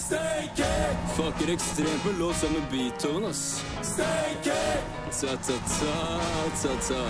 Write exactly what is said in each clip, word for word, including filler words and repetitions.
Fucker ekstremt med låt sammen med beatone, ass. Ta-ta-ta-ta-ta.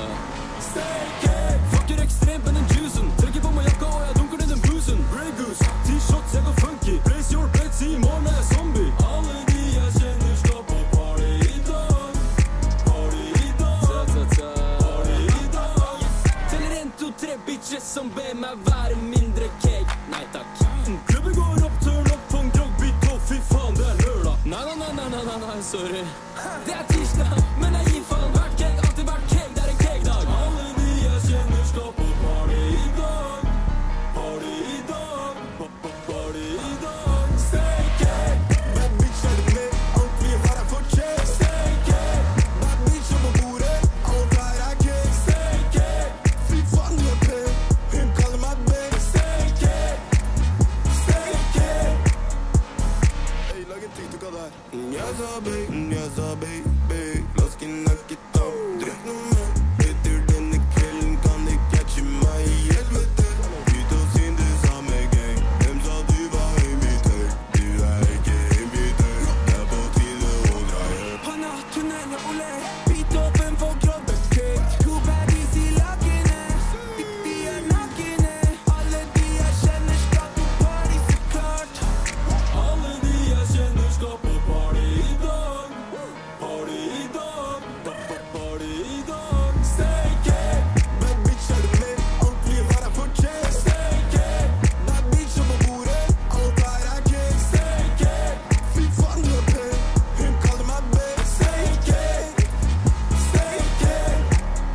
Fucker ekstremt med den juicen. Trekker på meg jakka og jeg dunker ned den bluesen. Grey Goose, T-shots, jeg går funky. Brace your bets, i morgen er jeg zombie. Alle de jeg kjenner skal på party i dag. Party i dag. Ta-ta-ta. Party i dag. Teller en, to, tre bitches som ber meg være mindre cake. Nei takk. Klubben går opp, turn opp på en groggbit. Å fy faen, det er lørdag. Nei, nei, nei, nei, nei, nei, nei, sorry. Det er tirsdag, men jeg gir faen. Hvert cake, alltid hvert cake, det er en cake-dag. Alle de jeg kjenner skal på party i dag. Party i dag. Party i dag. Stay cake. Bad bitch er det med, alt vi har er for check. Stay cake. Bad bitch er på bordet, alt her er cake. Stay cake. Fy faen, du er pen. Hun kaller meg babe. Stay cake. Stay cake. Hey, lag en TikTok av det her. Jeg sa babe, jeg sa baby. La oss ikke snakke om. Drikk noe mer. Etter denne kvelden kan de catche meg i helvete. Ut og syn du samme gang. Hvem sa du var invitert? Du er ikke invitert. Det er på tide å dra hjem. Han har tunnel og olé. Bit opp en for kroppekake. To baddies i lakene. De, de er nakene. Alle de jeg kjenner skal på party, så klart. Alle de jeg kjenner skal på party i dag. Party i dag. Party i dag. Stay cake. Bad bitch er det med, alt vi har er for check. Stay cake. Bad bitch er på bordet, alt her er cake. Stay cake. Fy faen, du er pen. Hun kaller meg babe. Stay cake. Stay cake.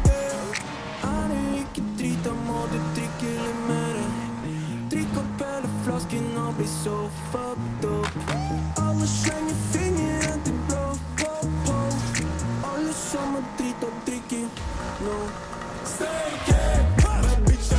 Er du ikke drita, må du drikke litt mer. Drikk opp hele flasken og bli så fucked up. Alle slenger fingeren til blå på på. Alle som har drit og drikker nå. Stay cake. Bad bitch er